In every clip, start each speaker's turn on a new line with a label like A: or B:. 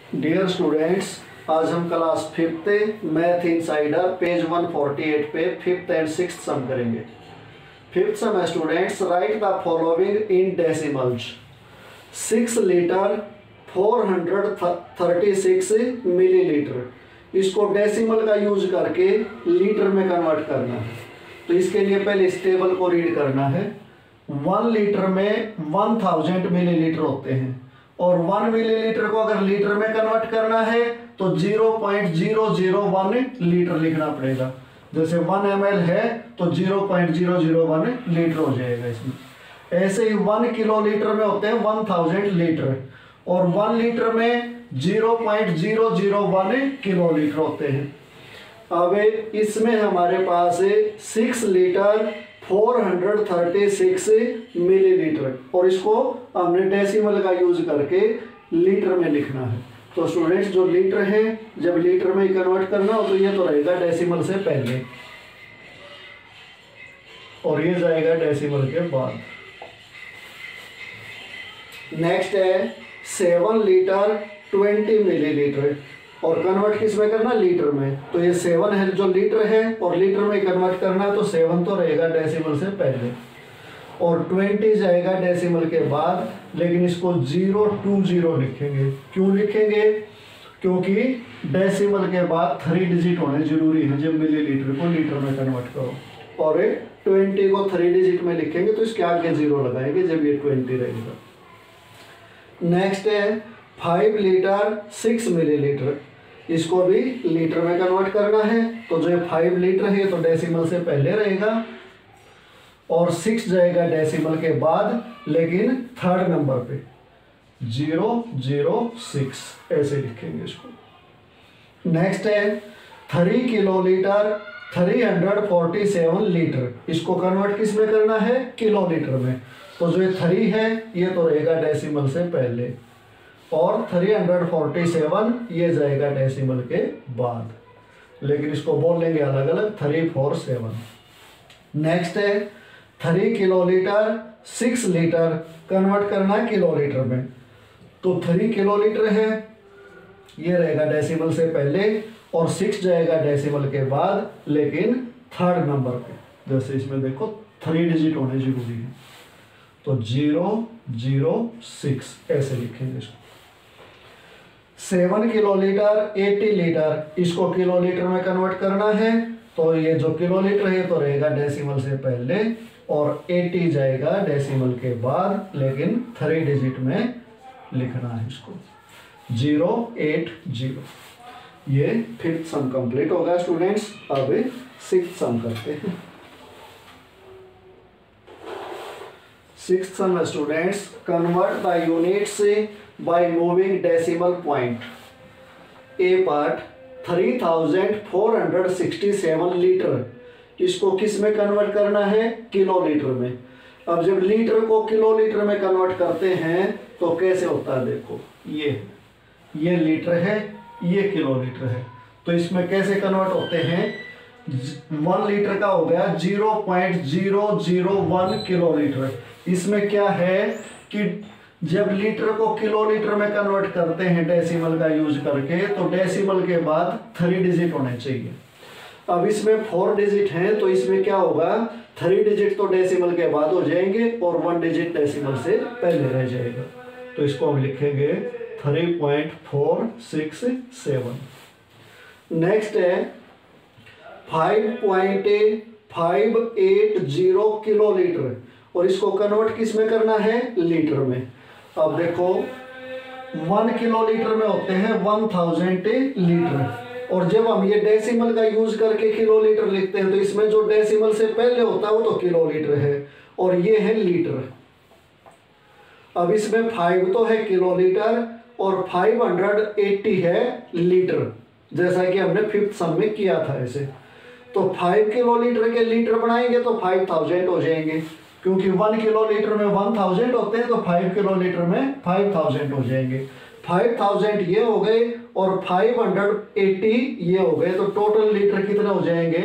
A: Dear students, आज हम class 5th math insider page 148 पे 5th एंड 6th सम करेंगे। 5th सम है students, right the following in decimals. 6 litre 436 millilitre, इसको decimal का यूज करके लीटर में कन्वर्ट करना है। तो इसके लिए पहले इस टेबल को रीड करना है। 1 लीटर में 1000 मिलीलीटर होते हैं और 1 मिलीलीटर को अगर लीटर में कन्वर्ट करना है तो 0.001 लीटर लिखना पड़ेगा। जैसे 1 ml है तो 0.001 लीटर हो जाएगा इसमें। ऐसे ही 1 किलो लीटर में होते हैं 1000 लीटर और 1 लीटर में 0.001 किलो लीटर होते हैं। अब इसमें हमारे पास 6 लीटर 436 मिलीलीटर और इसको हमने डेसिमल का यूज करके लीटर में लिखना है। तो स्टूडेंट्स, जो लीटर है जब लीटर में कन्वर्ट करना हो तो ये तो रहेगा डेसिमल से पहले और ये जाएगा डेसिमल के बाद। नेक्स्ट है 7 लीटर 20 मिलीलीटर और कन्वर्ट किस में करना, लीटर में। तो ये 7 है जो लीटर है और लीटर में कन्वर्ट करना है तो 7 तो रहेगा डेसिमल से पहले और 20 जाएगा डेसिमल के बाद। लेकिन इसको 020 लिखेंगे। क्यों लिखेंगे? क्योंकि डेसिमल के बाद 3 डिजिट होने जरूरी है जब मिलीलीटर को लीटर में कन्वर्ट करो। और 20 को 3 डिजिट में लिखेंगे तो इसके आगे 0 लगाएंगे जब ये 20 रहेगा। नेक्स्ट है 5 लीटर 6 मिलीलीटर, इसको भी लीटर में कन्वर्ट करना है। तो जो 5 लीटर है तो डेसिमल से पहले रहेगा और 6 जाएगा डेसिमल के बाद, लेकिन थर्ड नंबर पे 006 ऐसे लिखेंगे इसको। नेक्स्ट है 3 किलो लीटर 347 लीटर, इसको कन्वर्ट किस में करना है, किलो लीटर में। तो जो 3 है ये तो रहेगा डेसिमल से पहले और 347 ये जाएगा डेसिमल के बाद, लेकिन इसको बोलेंगे अलग अलग 347। नेक्स्ट है 3 किलो लीटर 6 लीटर, कन्वर्ट करना है किलो लीटर में। तो 3 किलो लीटर है ये रहेगा डेसिमल से पहले और 6 जाएगा डेसिमल के बाद, लेकिन थर्ड नंबर पे। जैसे इसमें देखो 3 डिजिट होने जरूरी है तो 006 ऐसे लिखेंगे इसको। 7 किलो लीटर 80 लीटर, इसको किलो लीटर में कन्वर्ट करना है तो ये जो किलो लीटर है तो रहेगा डेसिमल से पहले और 80 जाएगा डेसिमल के बाद, लेकिन 3 डिजिट में लिखना है इसको 080। ये 5th सम कंप्लीट होगा स्टूडेंट्स। अब 6th सम करते हैं। 6th sum students, convert the units by moving decimal point. A part 3467 litre, इसको किस में कन्वर्ट करना है, किलो लीटर में। अब जब लीटर को किलो लीटर में कन्वर्ट करते हैं तो कैसे होता है, देखो ये लीटर है ये किलो लीटर है, तो इसमें कैसे कन्वर्ट होते हैं। 1 लीटर का हो गया 0.001 किलो लीटर। इसमें क्या है कि जब लीटर को किलो लीटर में कन्वर्ट करते हैं डेसिमल का यूज करके तो डेसिमल के बाद 3 डिजिट होने चाहिए। अब इसमें 4 डिजिट हैं तो इसमें क्या होगा, 3 डिजिट तो डेसिमल के बाद हो जाएंगे और 1 डिजिट डेसिमल से पहले रह जाएगा। तो इसको हम लिखेंगे 3.467। नेक्स्ट है 5.580 किलो लीटर और इसको कन्वर्ट किस में करना है, लीटर में। अब देखो 1 किलो लीटर में होते हैं 1000 लीटर और जब हम ये डेसिमल का यूज करके किलो लीटर लिखते हैं तो इसमें जो डेसिमल से पहले होता है वो तो किलो लीटर है और ये है लीटर। अब इसमें 5 तो है किलो लीटर और 580 है लीटर, जैसा कि हमने 5th सम में किया था ऐसे। तो 5 किलो लीटर के लीटर बनाएंगे तो 5000 हो जाएंगे, क्योंकि 1 किलो लीटर में 1000 होते हैं तो 5 किलो लीटर में 5000 हो जाएंगे। 5000 ये हो गए और 580 ये हो गए, तो टोटल लीटर कितने हो जाएंगे,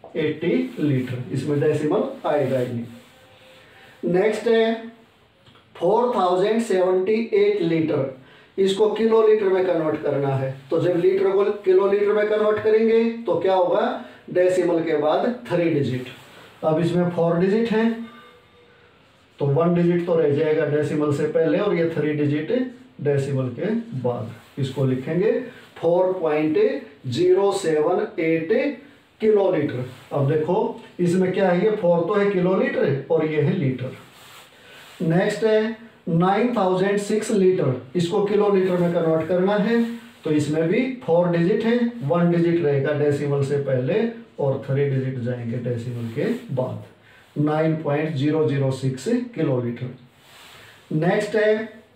A: 5580 लीटर। इसमें डेसिमल आएगा ही नहीं। नेक्स्ट है 4078 लीटर, इसको किलो लीटर में कन्वर्ट करना है। तो जब लीटर को किलो लीटर में कन्वर्ट करेंगे तो क्या होगा, डेसिमल के बाद 3 डिजिट। अब इसमें 4 डिजिट हैं तो 1 डिजिट तो रह जाएगा डेसिमल से पहले और ये 3 डिजिट डेसिमल के बाद। इसको लिखेंगे 4.078 किलो लीटर। अब देखो इसमें क्या है, ये 4 तो है किलो लीटर और ये है लीटर। नेक्स्ट है 9006 लीटर, इसको किलो लीटर में कन्वर्ट करना है तो इसमें भी 4 डिजिट है, 1 डिजिट रहेगा डेसिमल से पहले और 3 डिजिट जाएंगे डेसिमल के बाद। 9.006 किलो लीटर। नेक्स्ट है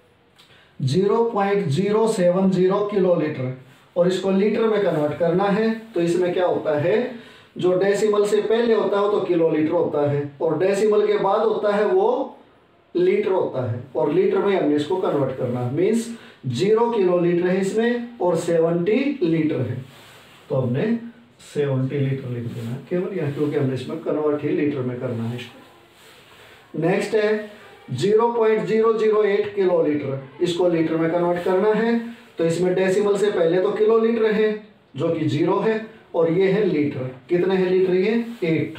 A: 0.070 किलो लीटर और इसको लीटर में कन्वर्ट करना है तो इसमें क्या होता है, जो डेसिमल से पहले होता है वो तो किलो लीटर होता है और डेसिमल के बाद होता है वो लीटर होता है और लीटर में हमने इसको कन्वर्ट करना है। मीन्स 0 किलो लीटर है इसमें और 70 लीटर है तो हमने 70 लीटर लिख देना है केवल यहाँ, क्योंकि हमने इसमें कन्वर्ट ही लीटर में करना है इसको। नेक्स्ट है 0.008 किलो लीटर, इसको लीटर में कन्वर्ट करना है तो इसमें डेसिमल से पहले तो किलो लीटर है जो कि 0 है और ये है लीटर। कितने हैं लीटर, ये 8।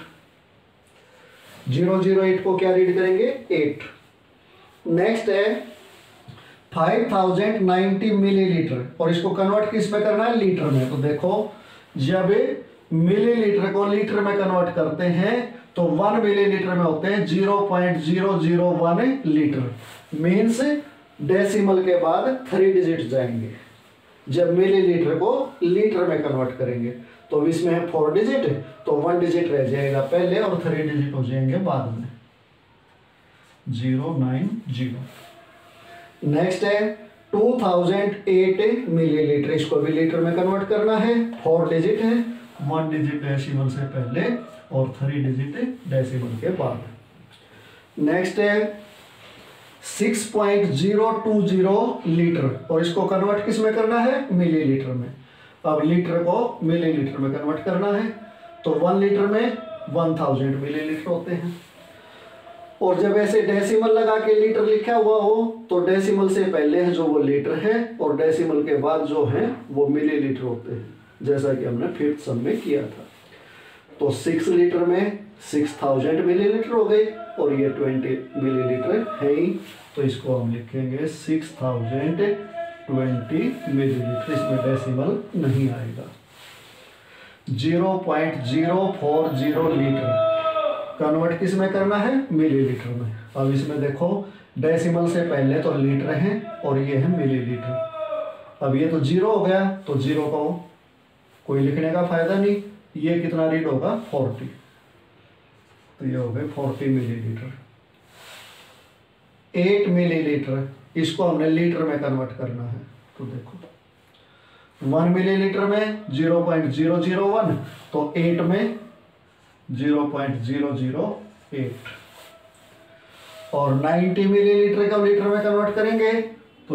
A: 008 को क्या रीड करेंगे, 8। नेक्स्ट है 5090 मिलीलीटर और इसको कन्वर्ट किस में करना है, लीटर में। तो देखो जब मिलीलीटर को लीटर में कन्वर्ट करते हैं तो 1 मिलीलीटर में होते हैं 0.001 लीटर। मीन्स डेसिमल के बाद 3 डिजिट जाएंगे जब मिलीलीटर को लीटर में कन्वर्ट करेंगे। तो इसमें है 4 डिजिट तो 1 डिजिट रह जाएगा पहले और 3 डिजिट हो जाएंगे बाद में, 090। नेक्स्ट है 2008 मिलीलीटर, इसको भी लीटर में कन्वर्ट करना है। 4 डिजिट है, 1 डिजिट डेसिमल से पहले और 3 डिजिट डेसिमल के बाद। नेक्स्ट है 6.020 लीटर और इसको कन्वर्ट किस में करना है, मिलीलीटर में। अब लीटर को मिलीलीटर में कन्वर्ट करना है तो 1 लीटर में 1000 मिलीलीटर होते हैं। और जब ऐसे डेसिमल लगा के लीटर लिखा हुआ हो तो डेसिमल से पहले है जो वो लीटर है और डेसिमल के बाद जो है वो मिलीलीटर होते हैं, जैसा कि हमने 5th सम में किया था। तो 6 लीटर में 6000 मिलीलीटर हो गए और ये 20 मिलीलीटर है ही, तो इसको हम लिखेंगे 6020 मिलीलीटर। इसमें डेसिमल नहीं आएगा। 0.040 लीटर कन्वर्ट किस में करना है, मिलीलीटर में। अब इसमें देखो डेसिमल से पहले तो लीटर है और ये है मिलीलीटर। अब ये तो 0 हो गया तो 0 को कोई लिखने का फायदा नहीं। ये कितना रीड होगा, 40, तो ये हो गए 40 मिलीलीटर। 8 मिलीलीटर, इसको हमने लीटर में कन्वर्ट करना है। तो देखो 1 मिलीलीटर में 0.001 तो 8 में 0.008 और 90 मिलीलीटर का लीटर में कन्वर्ट करेंगे तो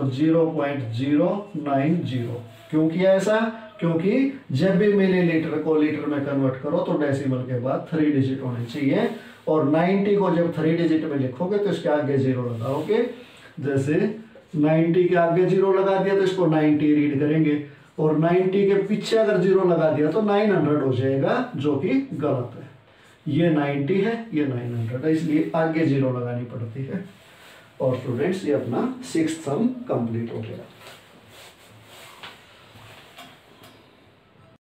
A: 0.090। क्यों किया ऐसा, क्योंकि जब भी मिलीलीटर को लीटर में कन्वर्ट करो तो डेसिमल के बाद 3 डिजिट होने चाहिए और 90 को जब 3 डिजिट में लिखोगे तो इसके आगे 0 लगाओगे। जैसे 90 के आगे 0 लगा दिया तो इसको 90 रीड करेंगे और 90 के पीछे अगर 0 लगा दिया तो 900 हो जाएगा, जो कि गलत है। ये 90 है, ये 900 है, इसलिए आगे 0 लगानी पड़ती है। और स्टूडेंट्स ये अपना 6th सम कंप्लीट हो गया।